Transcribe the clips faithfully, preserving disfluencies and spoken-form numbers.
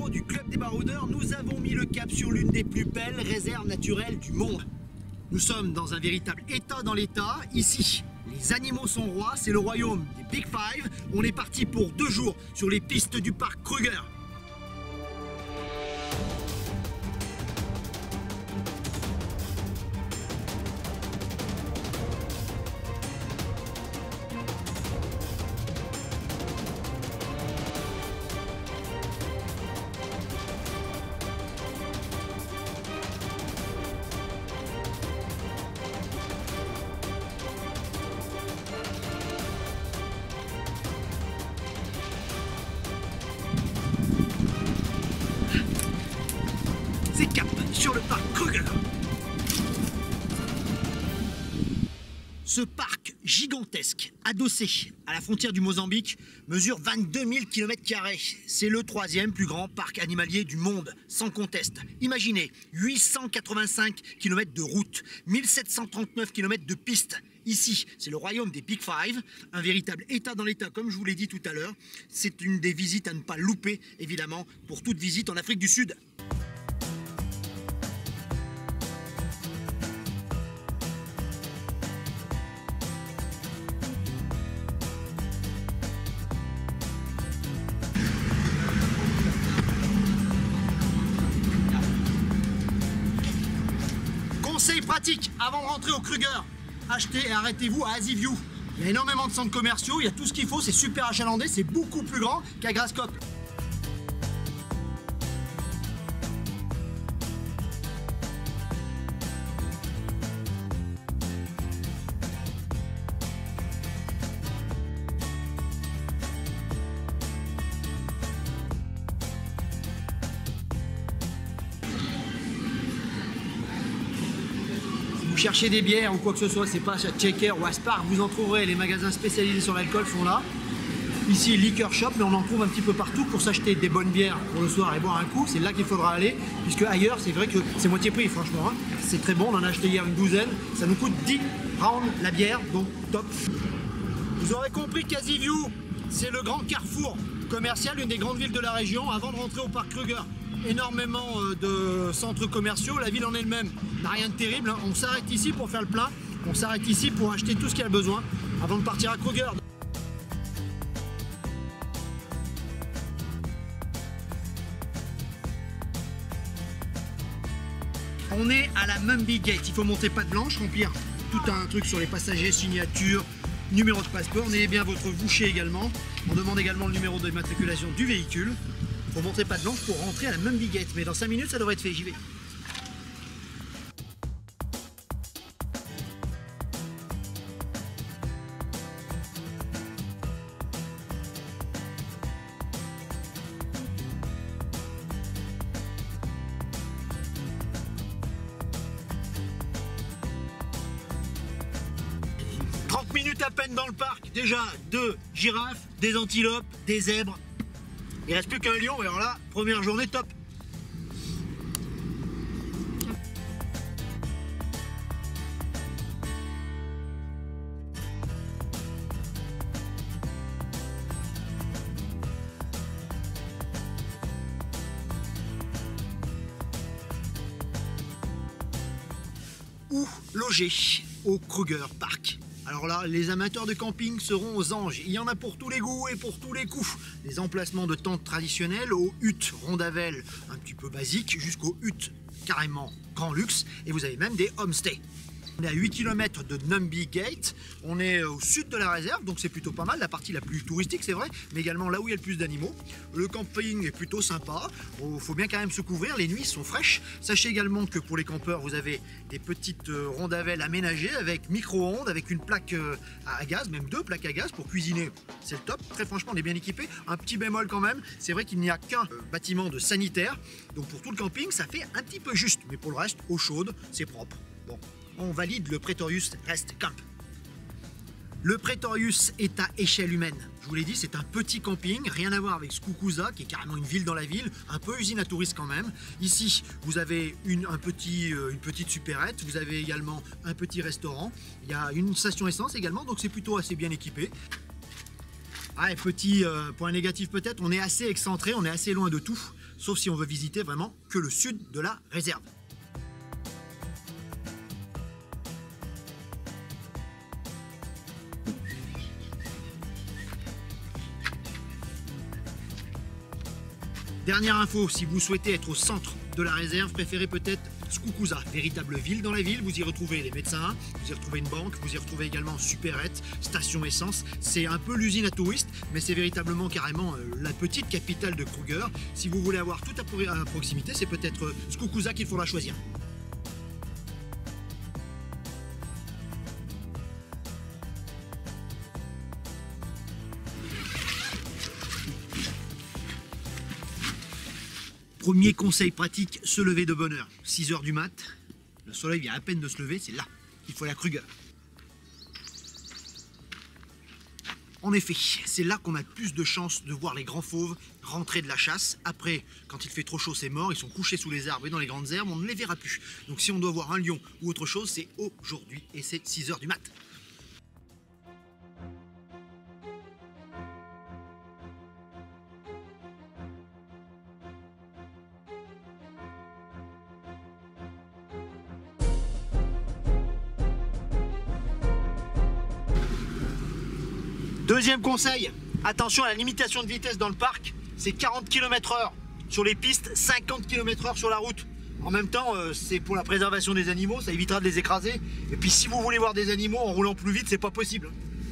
membres du Club des Baroudeurs, nous avons mis le cap sur l'une des plus belles réserves naturelles du monde. Nous sommes dans un véritable état dans l'état. Ici, les animaux sont rois, c'est le royaume des Big Five. On est parti pour deux jours sur les pistes du parc Kruger. C'est cap sur le parc Kruger. Ce parc gigantesque, adossé à la frontière du Mozambique, mesure vingt-deux mille kilomètres carrés. C'est le troisième plus grand parc animalier du monde, sans conteste. Imaginez, huit cent quatre-vingt-cinq kilomètres de route, mille sept cent trente-neuf kilomètres de pistes. Ici, c'est le royaume des Big Five, un véritable état dans l'état, comme je vous l'ai dit tout à l'heure. C'est une des visites à ne pas louper, évidemment, pour toute visite en Afrique du Sud. Conseil pratique, avant de rentrer au Kruger, achetez et arrêtez-vous à Asiview. Il y a énormément de centres commerciaux, il y a tout ce qu'il faut, c'est super achalandé, c'est beaucoup plus grand qu'à Graskop. Vous cherchez des bières ou quoi que ce soit, c'est pas à Checker ou à Spar, vous en trouverez. Les magasins spécialisés sur l'alcool sont là. Ici, Liquor Shop, mais on en trouve un petit peu partout pour s'acheter des bonnes bières pour le soir et boire un coup. C'est là qu'il faudra aller, puisque ailleurs, c'est vrai que c'est moitié prix, franchement. Hein. C'est très bon, on en a acheté hier une douzaine. Ça nous coûte dix rounds la bière, donc top. Vous aurez compris qu'Asiview, c'est le grand carrefour commercial, une des grandes villes de la région, avant de rentrer au parc Kruger. Énormément de centres commerciaux, la ville en elle-même n'a rien de terrible, hein. On s'arrête ici pour faire le plein, on s'arrête ici pour acheter tout ce qu'il y a besoin avant de partir à Kruger. On est à la Mumby Gate, il faut monter patte blanche, remplir tout un truc sur les passagers, signature, numéro de passeport, n'ayez bien votre boucher également. On demande également le numéro de matriculation du véhicule. Pour montrer patte blanche pour rentrer à la Mumby Gate, mais dans cinq minutes ça devrait être fait, j'y vais. trente minutes à peine dans le parc, déjà deux girafes, des antilopes, des zèbres. Il reste plus qu'un lion, et alors là, première journée top. Où loger au Kruger Park? Alors là, les amateurs de camping seront aux anges. Il y en a pour tous les goûts et pour tous les coups. Des emplacements de tentes traditionnelles aux huttes rondavel un petit peu basiques jusqu'aux huttes carrément grand luxe. Et vous avez même des homestays. On est à huit kilomètres de Mumby Gate, on est au sud de la réserve, donc c'est plutôt pas mal, la partie la plus touristique c'est vrai, mais également là où il y a le plus d'animaux. Le camping est plutôt sympa, il faut bien quand même se couvrir, les nuits sont fraîches. Sachez également que pour les campeurs, vous avez des petites rondavelles aménagées avec micro-ondes, avec une plaque à gaz, même deux plaques à gaz pour cuisiner, c'est le top. Très franchement, on est bien équipé. Un petit bémol quand même, c'est vrai qu'il n'y a qu'un bâtiment de sanitaire, donc pour tout le camping, ça fait un petit peu juste, mais pour le reste, eau chaude, c'est propre. Bon. On valide le Praetorius Rest Camp. Le Praetorius est à échelle humaine. Je vous l'ai dit, c'est un petit camping, rien à voir avec Skukuza, qui est carrément une ville dans la ville, un peu usine à touristes quand même. Ici, vous avez une, un petit, euh, une petite supérette, vous avez également un petit restaurant, il y a une station essence également, donc c'est plutôt assez bien équipé. Ah, et petit euh, point négatif peut-être, on est assez excentré, on est assez loin de tout. sauf si on veut visiter vraiment que le sud de la réserve. Dernière info, si vous souhaitez être au centre de la réserve, préférez peut-être Skukuza, véritable ville dans la ville. Vous y retrouvez les médecins, vous y retrouvez une banque, vous y retrouvez également supérette, station essence. C'est un peu l'usine à touristes, mais c'est véritablement carrément euh, la petite capitale de Kruger. Si vous voulez avoir tout à, à proximité, c'est peut-être euh, Skukuza qu'il faudra choisir. Premier conseil pratique, se lever de bonne heure. six heures du mat, le soleil vient à peine de se lever, c'est là qu'il faut aller à Kruger. En effet, c'est là qu'on a le plus de chances de voir les grands fauves rentrer de la chasse. Après, quand il fait trop chaud, c'est mort, ils sont couchés sous les arbres et dans les grandes herbes, on ne les verra plus. Donc si on doit voir un lion ou autre chose, c'est aujourd'hui et c'est six heures du mat. Deuxième conseil, attention à la limitation de vitesse dans le parc, c'est quarante kilomètres heure sur les pistes, cinquante kilomètres heure sur la route. En même temps, euh, c'est pour la préservation des animaux, ça évitera de les écraser. Et puis si vous voulez voir des animaux en roulant plus vite, c'est pas possible.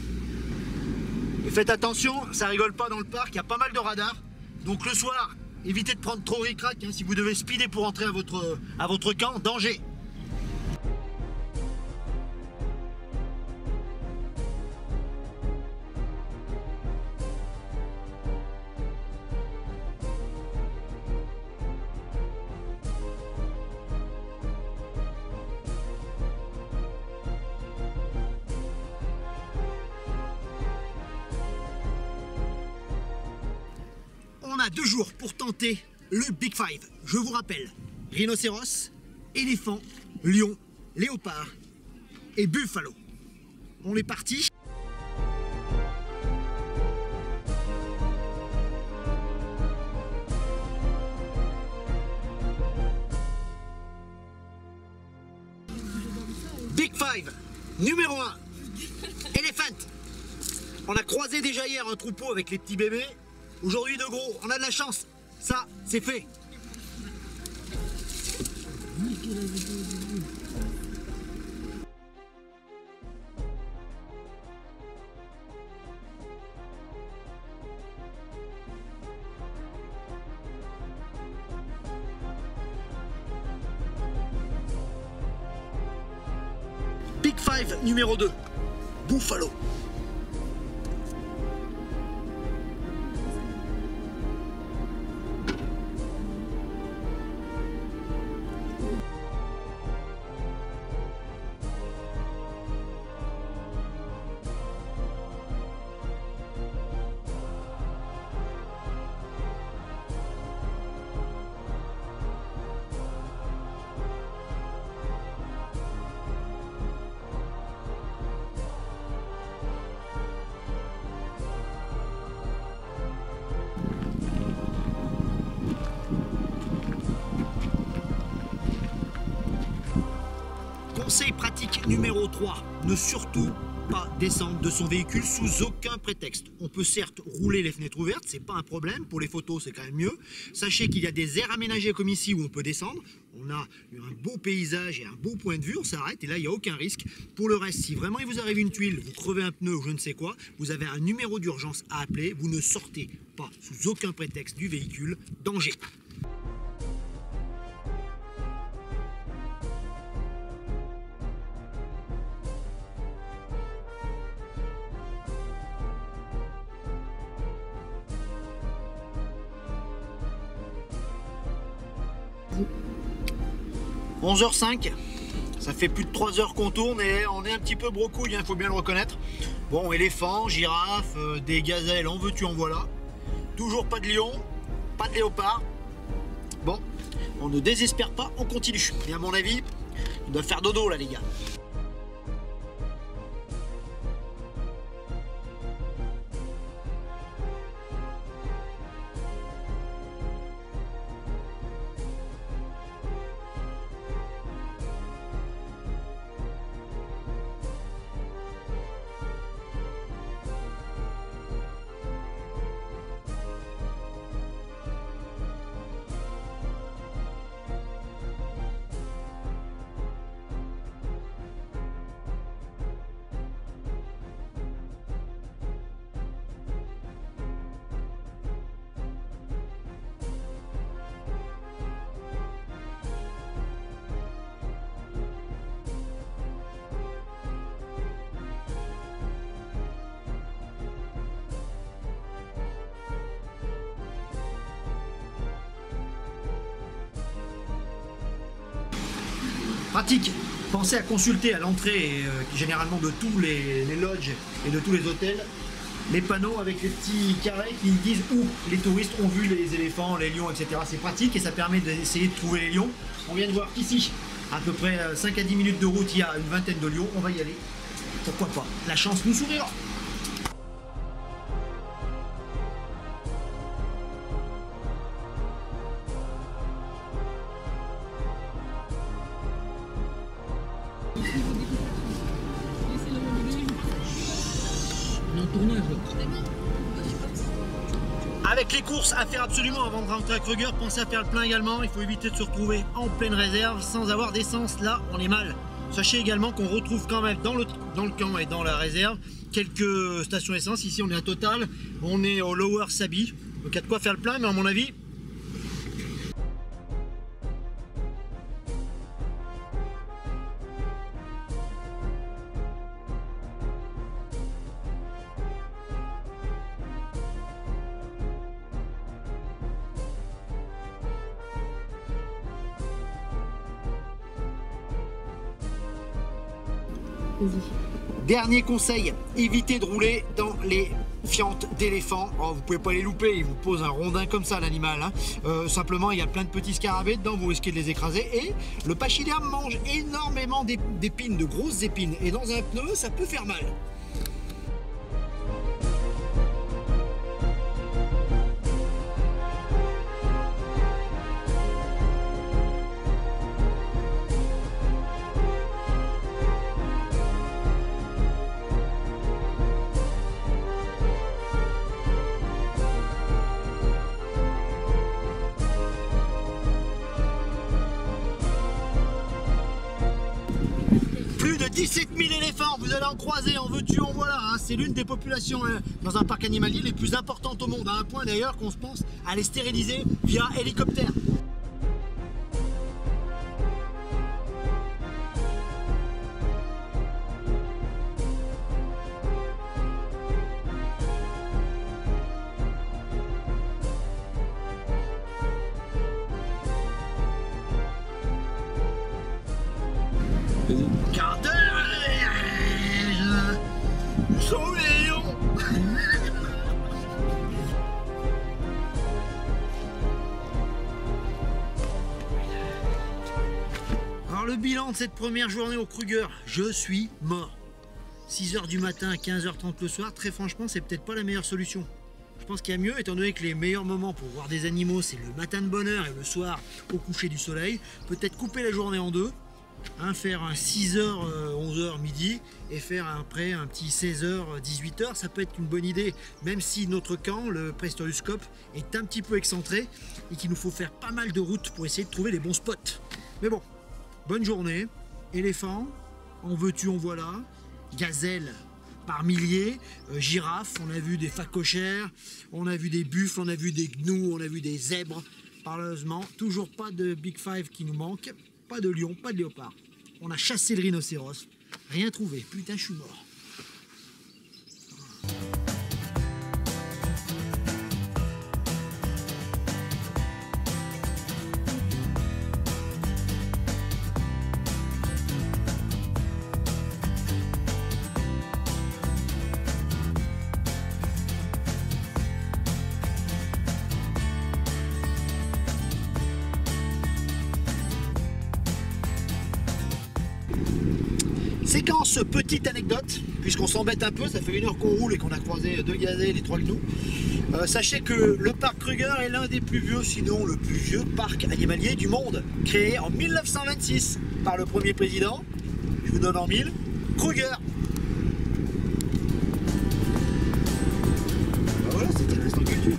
Et faites attention, ça rigole pas dans le parc, il y a pas mal de radars. Donc le soir, évitez de prendre trop ric-rac, hein, si vous devez speeder pour entrer à votre, à votre camp, danger. On a deux jours pour tenter le Big Five. Je vous rappelle, rhinocéros, éléphant, lion, léopard et buffalo. On est parti. Big Five, numéro un, Elephant. On a croisé déjà hier un troupeau avec les petits bébés. Aujourd'hui de gros, on a de la chance. Ça, c'est fait. Big Five numéro deux, Buffalo. Conseil pratique numéro trois, ne surtout pas descendre de son véhicule sous aucun prétexte. On peut certes rouler les fenêtres ouvertes, c'est pas un problème, pour les photos c'est quand même mieux. Sachez qu'il y a des aires aménagées comme ici où on peut descendre, on a un beau paysage et un beau point de vue, on s'arrête et là il n'y a aucun risque. Pour le reste, si vraiment il vous arrive une tuile, vous crevez un pneu ou je ne sais quoi, vous avez un numéro d'urgence à appeler, vous ne sortez pas sous aucun prétexte du véhicule, danger. onze heures cinq, ça fait plus de trois heures qu'on tourne et on est un petit peu brocouille, il hein, faut bien le reconnaître. Bon, éléphant, girafe, euh, des gazelles, en veux-tu en voilà. Toujours pas de lion, pas de léopard. Bon, on ne désespère pas, on continue. Et à mon avis, on doit faire dodo là les gars. Pratique. Pensez à consulter à l'entrée, euh, généralement de tous les, les lodges et de tous les hôtels, les panneaux avec les petits carrés qui disent où les touristes ont vu les éléphants, les lions, et cetera. C'est pratique et ça permet d'essayer de trouver les lions. On vient de voir qu'ici, à peu près cinq à dix minutes de route, il y a une vingtaine de lions. On va y aller. Pourquoi pas? La chance nous sourira. Avec les courses à faire absolument avant de rentrer à Kruger, pensez à faire le plein également. Il faut éviter de se retrouver en pleine réserve sans avoir d'essence. Là, on est mal. Sachez également qu'on retrouve quand même dans le, dans le camp et dans la réserve quelques stations essence. Ici, on est à Total. On est au Lower Sabi. Donc, il y a de quoi faire le plein, mais à mon avis, dernier conseil, évitez de rouler dans les fientes d'éléphants. Oh, vous pouvez pas les louper, ils vous posent un rondin comme ça l'animal. Hein. Euh, simplement, il y a plein de petits scarabées dedans, vous risquez de les écraser. Et le pachyderme mange énormément d'épines, de grosses épines. Et dans un pneu, ça peut faire mal. dix-sept mille éléphants, vous allez en croiser, en veux-tu, en voilà. Hein. C'est l'une des populations hein, dans un parc animalier les plus importantes au monde, à un point d'ailleurs qu'on se pense à les stériliser via hélicoptère. Quart d'heure, sauve les lions. Alors le bilan de cette première journée au Kruger, je suis mort. six heures du matin à quinze heures trente le soir, très franchement, c'est peut-être pas la meilleure solution. Je pense qu'il y a mieux, étant donné que les meilleurs moments pour voir des animaux, c'est le matin de bonne heure et le soir au coucher du soleil. Peut-être couper la journée en deux. Hein, faire un six heures, onze heures midi et faire après un petit seize heures, dix-huit heures, ça peut être une bonne idée, même si notre camp, le Praetoriuscope, est un petit peu excentré et qu'il nous faut faire pas mal de routes pour essayer de trouver les bons spots. Mais bon, bonne journée, éléphants, en veux-tu, en voilà, gazelles par milliers, euh, girafes, on a vu des phacochères, on a vu des buffles, on a vu des gnous, on a vu des zèbres, malheureusement, toujours pas de Big Five qui nous manque. Pas de lion, pas de léopard. On a chassé le rhinocéros. Rien trouvé. Putain, je suis mort. Séquence petite anecdote, puisqu'on s'embête un peu, ça fait une heure qu'on roule et qu'on a croisé deux gazelles et trois gnous. Euh, sachez que le parc Kruger est l'un des plus vieux, sinon le plus vieux parc animalier du monde, créé en mille neuf cent vingt-six par le premier président, je vous donne en mille, Kruger. Ben voilà, c'était l'instant culture.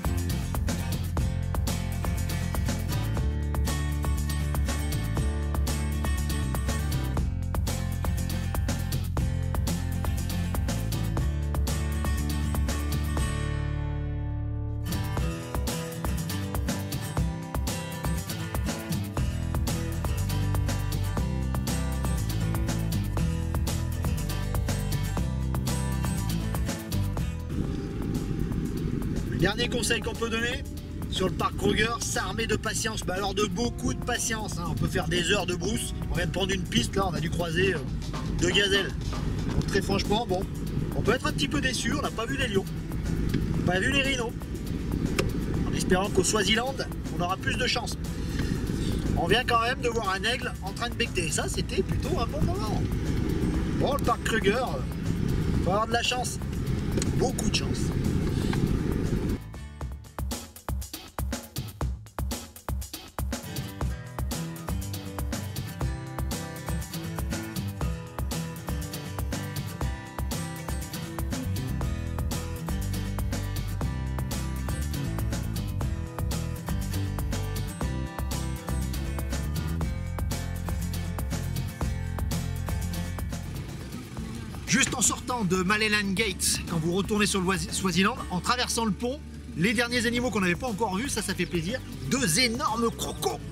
Dernier conseil qu'on peut donner, sur le parc Kruger, s'armer de patience, bah alors de beaucoup de patience, hein. On peut faire des heures de brousse, on vient de prendre une piste, là on a dû croiser euh, deux gazelles. Donc très franchement, bon, on peut être un petit peu déçu, on n'a pas vu les lions, pas vu les rhinos, en espérant qu'au Swaziland, on aura plus de chance. On vient quand même de voir un aigle en train de becter, ça c'était plutôt un bon moment. Bon, le parc Kruger, il faut avoir de la chance, beaucoup de chance. Juste en sortant de Malelan Gate, quand vous retournez sur le Swaziland, en traversant le pont, les derniers animaux qu'on n'avait pas encore vus, ça, ça fait plaisir. Deux énormes crocos